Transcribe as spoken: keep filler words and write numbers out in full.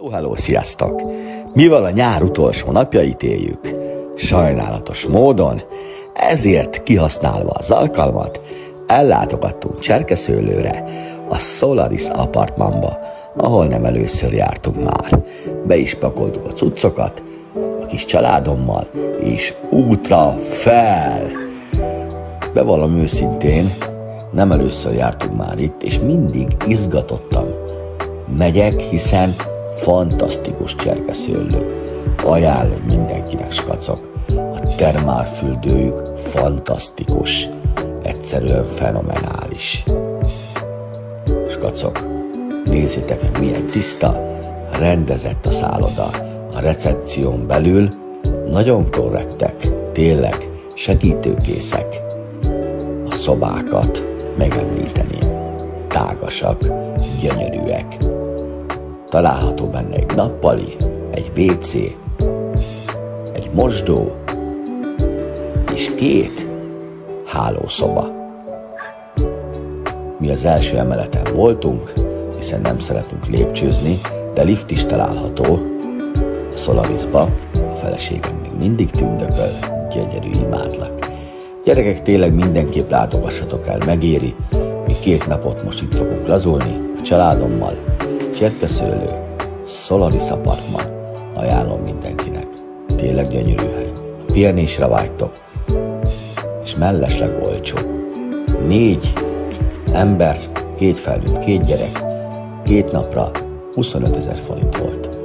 Hello, sziasztok! Mivel a nyár utolsó napjait éljük, sajnálatos módon, ezért kihasználva az alkalmat, ellátogattunk Cserkeszőlőre, a Solaris Apartmanba, ahol nem először jártunk már. Be is pakoltuk a cuccokat, a kis családommal, és útra fel! Bevallom őszintén, nem először jártunk már itt, és mindig izgatottan megyek, hiszen fantasztikus Cserkeszőlő. Ajánlom mindenkinek, skacok. A termálfürdőjük fantasztikus. Egyszerűen fenomenális. Skacok, nézzétek meg, milyen tiszta, rendezett a szálloda. A recepción belül nagyon korrektek, tényleg segítőkészek. A szobákat megemlíteném. Tágasak, gyönyörűek. Található benne egy nappali, egy vé cé, egy mosdó és két hálószoba. Mi az első emeleten voltunk, hiszen nem szeretünk lépcsőzni, de lift is található a Solarisba. A feleségem még mindig tündököl, gyönyörű, imádlak. Gyerekek, tényleg mindenképp látogassatok el, megéri. Mi két napot most itt fogunk lazulni a családommal. Cserkeszőlő, Solaris Apartman, ajánlom mindenkinek. Tényleg gyönyörű hely. Pihenésre vágytok, és mellesleg olcsó. Négy ember, két felnőtt, két gyerek, két napra huszonötezer forint volt.